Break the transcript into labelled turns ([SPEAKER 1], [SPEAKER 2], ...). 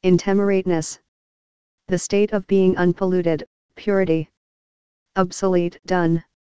[SPEAKER 1] Intemerateness. The state of being unpolluted, purity. Obsolete, done.